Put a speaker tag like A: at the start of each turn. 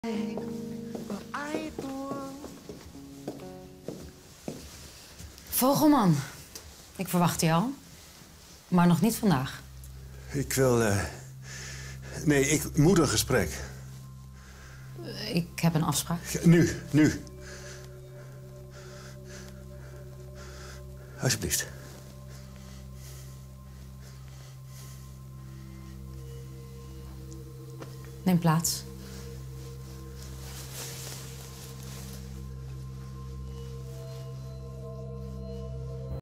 A: Vogelman, ik verwacht je al. Maar nog niet vandaag.
B: Ik wil... Nee, ik moet een gesprek.
A: Ik heb een afspraak.
B: Ja, nu. Alsjeblieft.
A: Neem plaats.